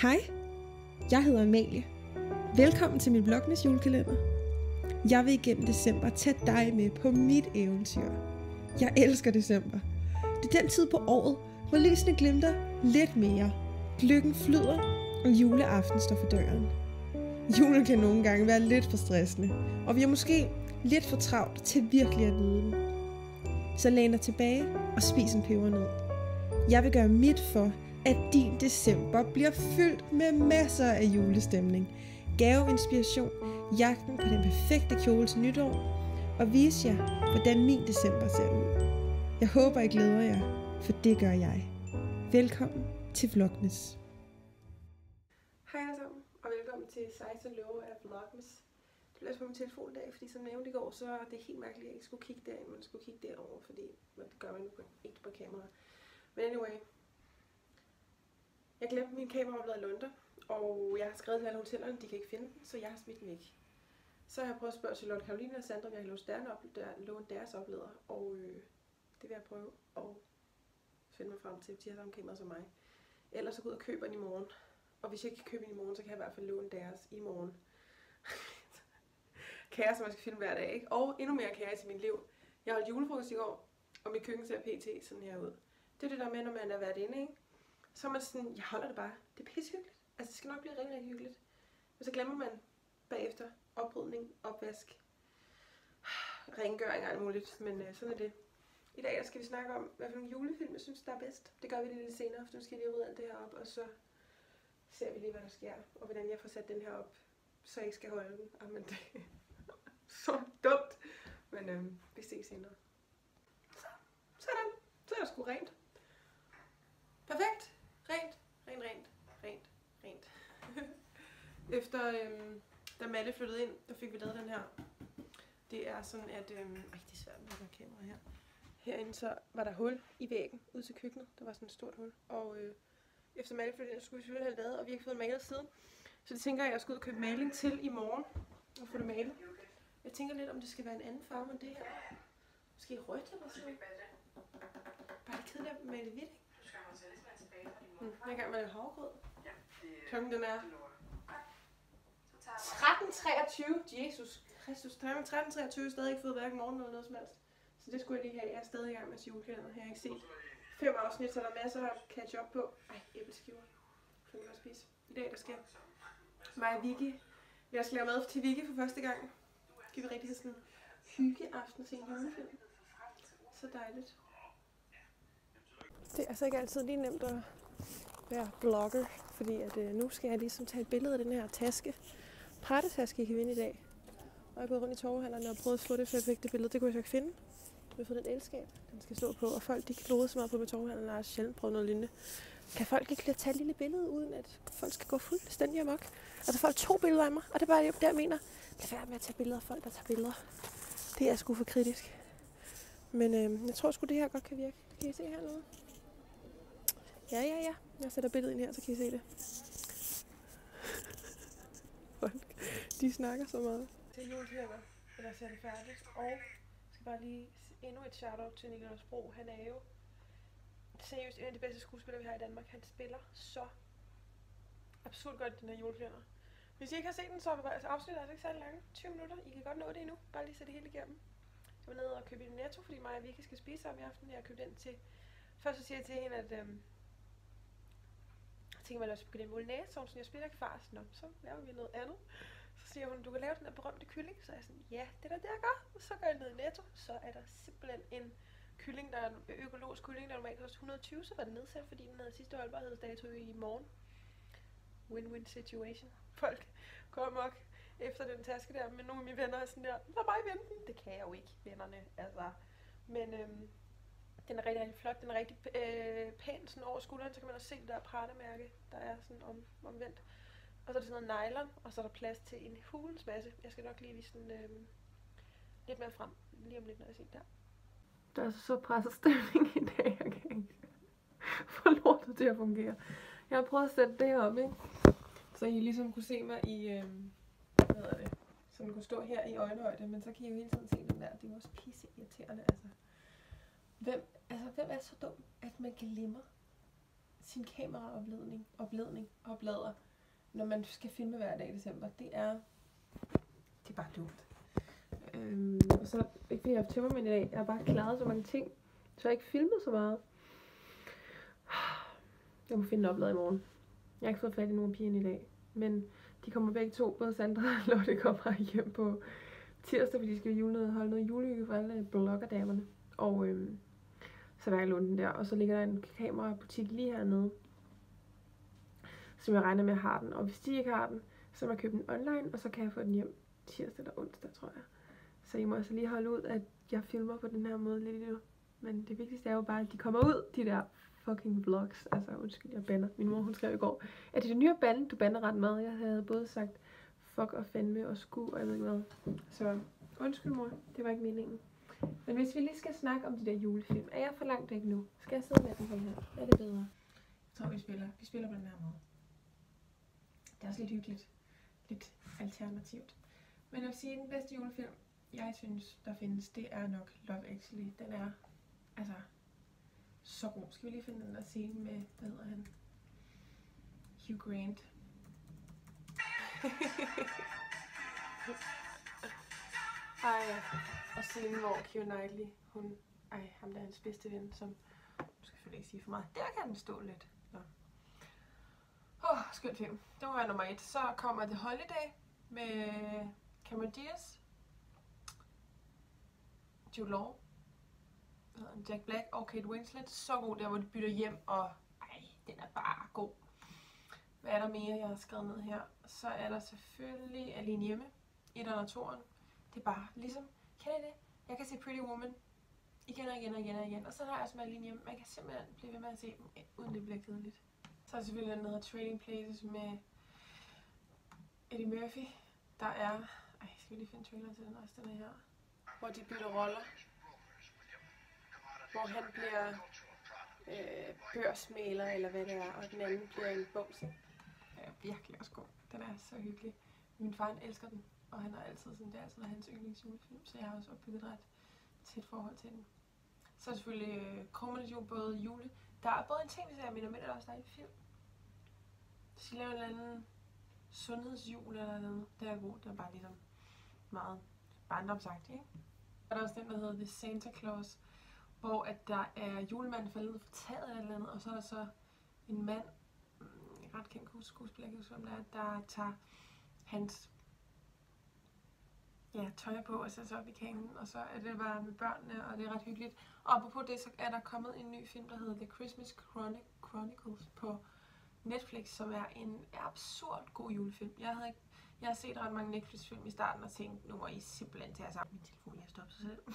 Hej, jeg hedder Amalie. Velkommen til min Vlognes julekalender. Jeg vil igennem december tage dig med på mit eventyr. Jeg elsker december. Det er den tid på året, hvor lysene glimter lidt mere. Lykken flyder, og juleaften står for døren. Julen kan nogle gange være lidt for stressende, og vi er måske lidt for travlt til virkelig at nyde den. Så læn dig tilbage og spis en pebernød. Jeg vil gøre mit for, at din december bliver fyldt med masser af julestemning, gaveinspiration, jagten på den perfekte kjole til nytår, og vise jer, hvordan min december ser ud. Jeg håber, I glæder jer, for det gør jeg. Velkommen til Vlognes. Hej alle sammen, og velkommen til 16 love af Vlognes. Det bliver på min telefon i dag, fordi som nævnt i går, så er det helt mærkeligt, at jeg ikke skulle kigge derind, men skulle kigge derover, fordi det gør man ikke på kamera. Men anyway, jeg glemte min kameraoplader i Lunde, og jeg har skrevet til alle hotellerne, de kan ikke finde den, så jeg har smidt den væk. Så har jeg prøvet at spørge Charlotte, Caroline og Sandra, om jeg kan låne deres oplader, og det vil jeg prøve at finde mig frem til, de har samme kamera som mig. Ellers så gå ud og købe den i morgen, og hvis jeg ikke kan købe den i morgen, så kan jeg i hvert fald låne deres i morgen. Kaos, som jeg skal filme hver dag, ikke? Og endnu mere kaos i mit liv. Jeg holdt julefrokost i går, og mit køkken ser pt. Sådan her ud. Det er det der med, når man er været inde, ikke? Så er man sådan, jeg holder det bare. Det er pissehyggeligt. Altså, det skal nok blive rigtig, rigtig hyggeligt. Men så glemmer man bagefter oprydning, opvask, rengøring og alt muligt. Men sådan er det. I dag skal vi snakke om, hvad for nogle julefilm jeg synes, der er bedst. Det gør vi lidt senere, for nu skal jeg lige rydde alt det her op, og så ser vi lige, hvad der sker. Og hvordan jeg får sat den her op, så jeg ikke skal holde den. Jamen, det er så dumt. Men vi ses senere. Sådan. Så er der sgu rent. Perfekt. Rent. Efter, da Malle flyttede ind, der fik vi lavet den her. Det er sådan, at... det er svært med at have kamera her. Herinde så var der hul i væggen ud til køkkenet. Der var sådan et stort hul. Og efter Malle flyttede ind, så skulle vi selvfølgelig have lavet, og vi har ikke fået malet siden. Så det tænker jeg, at jeg skal ud og købe maling til i morgen. Og få det malet. Jeg tænker lidt, om det skal være en anden farve end det her. Måske rødt eller sådan noget. Bare det kedeligt at male hvidt, ikke? Jeg er i gang med at lave havregrød. Klokken den er 13.23. Jesus Kristus. 13.23. Stadig ikke fået hverken morgen eller noget som helst. Så det skulle jeg lige have. Jeg er stadig i gang med julekalender. Jeg har ikke set 5 afsnit, så der er masser at catch up på. Ej, æbleskiver. Så kan vi også spise. I dag der skal mig og Vicky. Jeg skal lave mad til Vicky for første gang. Skal vi rigtig have sådan en hyggeaften til en julefilm. Så dejligt. Det er altså ikke altid lige nemt at være blogger, fordi at, nu skal jeg ligesom tage et billede af den her taske. Partetaske, I kan vinde i dag. Og jeg er gået rundt i torvehandlerne og prøvet at få det perfekte billede. Det kunne jeg så ikke finde. Jeg har fået et elskab, den skal stå på. Og folk, de klodede så meget på med torvehandlerne, og har sjældent prøvet noget lignende. Kan folk ikke tage et lille billede, uden at folk skal gå fuldstændig amok? Altså folk tog billeder af mig, og det er bare det, jeg mener. Lad være med at tage billeder af folk, der tager billeder. Det er sgu for kritisk. Men jeg tror sgu, det her godt kan virke. Kan I se hernede? Ja. Jeg sætter billedet ind her, så kan I se det. Folk, de snakker så meget. Til juleklæder, eller ser det færdigt. Og jeg skal bare lige endnu et shout-out til Nicolas Bro. Han er jo seriøst en af de bedste skuespillere, vi har i Danmark. Han spiller så absurd godt i den her juleklæder. Hvis I ikke har set den, så er afsnittet altså ikke særlig lange. 20 minutter. I kan godt nå det endnu. Bare lige se det hele igennem. Jeg var nede og købe i Netto, fordi mig og Vicky skal spise sammen i aften. Jeg har købt den til... Først så siger jeg til hende, at... Jeg tænker, at jeg skal begynde en bolognese, så jeg spiller ikke fars. Nå, så laver vi noget andet. Så siger hun, du kan lave den der berømte kylling. Så er jeg sådan, ja, det er det, jeg gør. Og så går jeg ned i Netto. Så er der simpelthen en kylling, der er en økologisk kylling, der normalt koster 120. Så var den nedsat, fordi den havde sidste holdbarhedsdato i morgen. Win-win situation. Folk går amok efter den taske der. Men nogle af mine venner er sådan der, lad mig vente den. Det kan jeg jo ikke, vennerne. Altså. Men den er rigtig, rigtig flot. Den er rigtig pæn sådan over skulderen. Så kan man også se det der Prada-mærke, der er sådan omvendt. Og så er der sådan noget nylon, og så er der plads til en hulens masse. Jeg skal nok lige vise den lidt mere frem, lige om lidt, når jeg ser der. Der er så presset stemning i dag, jeg kan ikke få lortet til at fungere. Jeg har prøvet at sætte det op, ikke? Så I ligesom kunne se mig i, hvad hedder det, så den kunne stå her i øjenhøjde, men så kan I jo hele tiden se den der. Det er jo også pisse irriterende, altså. Hvem er så dum, at man glemmer sin kameraoplader, når man skal filme hver dag i december. Det er bare dumt. Og så ikke fordi jeg har haft tømmermænd i dag. Jeg har bare klaret så mange ting, så jeg har ikke filmet så meget. Jeg må finde en oplader i morgen. Jeg har ikke fået fat i nogen af pigerne i dag, men de kommer begge to, både Sandra og Lotte kommer hjem på tirsdag, fordi de skal holde noget julehygge for alle bloggerdamerne. Og så vil jeg låne den der. Og så ligger der en kamerabutik lige hernede, som jeg regner med at have den. Og hvis de ikke har den, så må jeg købe den online, og så kan jeg få den hjem tirsdag eller onsdag, tror jeg. Så I må altså lige holde ud, at jeg filmer på den her måde lidt nu. Men det vigtigste er jo bare, at de kommer ud, de der fucking vlogs. Altså undskyld, jeg bander. Min mor, hun skrev i går, at det nye bande, du bander ret meget. Jeg havde både sagt fuck og fandme og sku og jeg ved ikke hvad. Så undskyld mor, det var ikke meningen. Men hvis vi lige skal snakke om de der julefilm, er jeg for langt væk nu? Skal jeg sidde med den her? Er det bedre? Jeg tror, vi spiller på den her måde. Det er også lidt hyggeligt. Lidt alternativt. Men jeg vil sige, at den bedste julefilm, jeg synes, der findes, det er nok Love Actually. Den er altså så god. Skal vi lige finde den der scene med, hvad hedder han? Hugh Grant. Og scenen, hvor Keira Knightley, ham der er hans bedste ven, som, nu skal jeg selvfølgelig ikke sige for meget, der kan den stå lidt. Skønt film. Det må være nummer 1. Så kommer The Holiday med Cameron Diaz, Jude Law, Jack Black og Kate Winslet. Så god der, hvor de bytter hjem, og den er bare god. Hvad er der mere, jeg har skrevet ned her? Så er der selvfølgelig Alene Hjemme, 1'eren og 2'eren. Det er bare ligesom, kender I det? Jeg kan se Pretty Woman igen og igen og igen og igen. Og så har jeg også med Alene Hjemme. Man kan simpelthen blive ved med at se dem, uden det bliver kedeligt. Så er der selvfølgelig den, der hedder Trading Places med Eddie Murphy. Der er, skal vi lige finde trailer til den også, den her. Hvor de bytter roller. Hvor han bliver børsmæler, eller hvad det er, og den anden bliver en bumse. Den er virkelig også god. Den er så hyggelig. Min far elsker den, og han har altid sådan, det er altid hans yndlingsjulefilm, så jeg har også opbygget ret tæt forhold til den. Så er selvfølgelig Krummernes både jule. Der er både en ting, hvis jeg minder med, at der også er en film. De skal lave en eller anden sundhedsjul eller noget. Det er god, det er bare ligesom meget barndomsagtigt, ikke? Og der er også den, der hedder The Santa Claus, hvor at der er julemanden faldet ud fra taget eller andet, og så er der så en mand, ret kendt skuespiller, jeg kan huske, der tager hans tøj på og sætter sig op i kangen, og så er det bare med børnene, og det er ret hyggeligt. Og apropos det, så er der kommet en ny film, der hedder The Christmas Chronicles på Netflix, som er en absurd god julefilm. Jeg har set ret mange Netflix-film i starten og tænkt, nu må I simpelthen tage sammen. Min telefon lige har stoppet sig selv.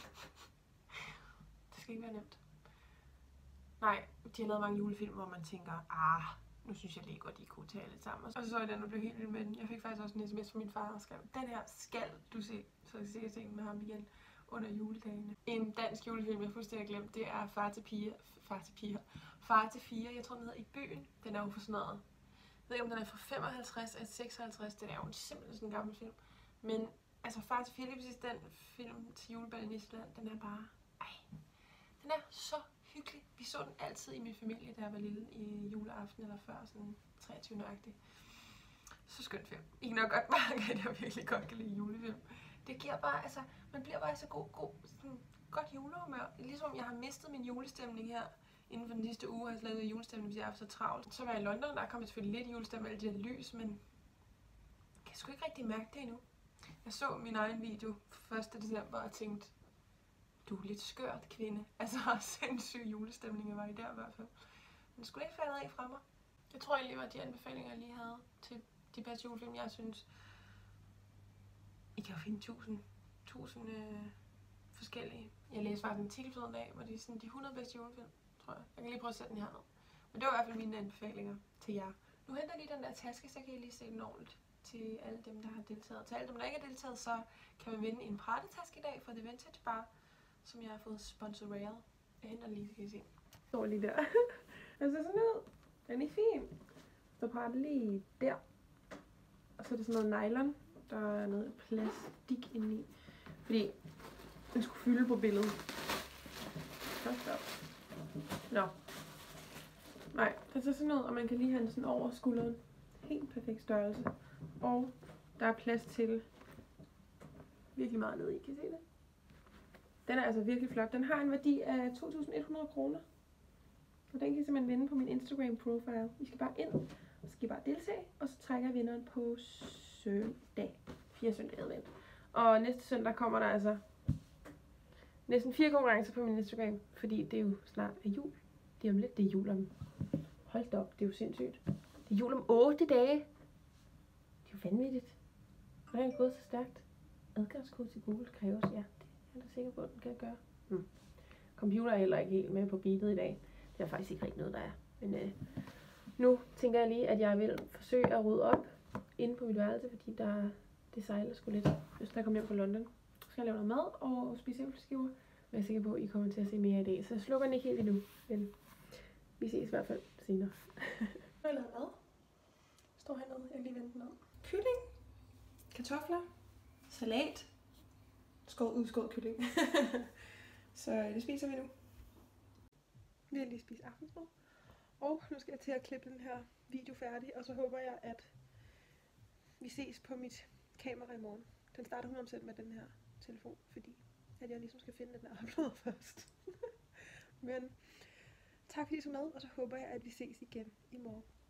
Det skal ikke være nemt. Nej, de har lavet mange julefilm, hvor man tænker, nu synes jeg lige godt, I kunne tale lidt sammen. Og så er den, og blev helt vild med den. Jeg fik faktisk også en sms fra min far, og skrev, den her skal du se. Så jeg skal se med ham igen under juledagene. En dansk julefilm, jeg fuldstændig glemt, det er Far til 4. Jeg tror, den hedder I byen. Den er jo for sådan noget. Jeg ved ikke, om den er fra 55 eller 56. Den er jo simpelthen sådan en gammel film. Men altså Far til 4, lige præcis den film til juleballen i Island, den er bare, den er så hyggelig. Vi så den altid i min familie, da jeg var lille, i juleaften eller før, sådan 23-nøjagtigt. Så skønt film. I kan nok godt mærke, at jeg virkelig godt kan lide julefilm. Det giver bare, altså, man bliver bare så sådan godt julehumør. Ligesom jeg har mistet min julestemning her inden for den sidste uge, har jeg lavet julestemning, fordi jeg er så travlt. Så var jeg i London, der kom selvfølgelig lidt julestemning med alle de her lys, men jeg kan sgu ikke rigtig mærke det endnu. Jeg så min egen video 1. december og tænkte, du er lidt skørt, kvinde. Altså, sindssyg julestemning, jeg var i der i hvert fald. Men det skulle ikke faldet af fra mig. Jeg tror egentlig, var de anbefalinger, jeg lige havde til de bedste julefilm, jeg synes. I kan jo finde 1000 forskellige. Jeg læste faktisk en artikel forleden dag, hvor det er sådan de 100 bedste julefilm, tror jeg. Jeg kan lige prøve at sætte den her ned. Men det var i hvert fald mine anbefalinger til jer. Nu henter jeg lige den der taske, så kan I lige se den ordentligt til alle dem, der har deltaget. Til alle dem, der ikke har deltaget, så kan man vinde en Prada-taske i dag fra The Vintage Bar, som jeg har fået sponsoreret. Jeg henter den lige, så kan I se. Står lige der. Den ser sådan ud. Den er fin. Så Prada lige der. Og så er det sådan noget nylon. Der er noget plastik indeni. Fordi den skulle fylde på billedet. Først op. Nå. Nej, det er sådan noget, og man kan lige have den sådan over skulderen. Helt perfekt størrelse. Og der er plads til virkelig meget ned i, kan I se det? Den er altså virkelig flot. Den har en værdi af 2.100 kroner. Og den kan I simpelthen vinde på min Instagram profile. I skal bare ind, og så skal I bare deltage, og så trækker jeg vinderen på søndag. 4 søndag advent. Og næste søndag kommer der altså næsten 4 konkurrencer på min Instagram, fordi det er jo snart jul. Det er om lidt, det er jul om... Hold da op, det er jo sindssygt. Det er jul om 8 dage. Det er jo vanvittigt. Hvordan er det gået så stærkt? Adgangskode til Google kræves, ja. Det er jeg da sikker på, at den kan gøre. Computer er heller ikke helt med på beatet i dag. Det er faktisk ikke rigtig noget, der er. Men nu tænker jeg lige, at jeg vil forsøge at rydde op inde på mit værelse, fordi det sejler sgu lidt, hvis der kommer hjem fra London. Så skal jeg lave noget mad og spise æbleskiver. Men jeg er sikker på, at I kommer til at se mere i dag. Så jeg slukker den ikke helt endnu, men vi ses i hvert fald senere. Nu har jeg lavet mad. Står hernede, jeg kan lige vente den ned. Kylling, kartofler, salat, udskåret kylling. Så det spiser vi nu. Vi har lige spist aftensmad. Og nu skal jeg til at klippe den her video færdig, og så håber jeg, at vi ses på mit kamera i morgen. Den starter 100% med den her telefon, fordi at jeg ligesom skal finde den her upload først. Men tak fordi I så med, og så håber jeg, at vi ses igen i morgen.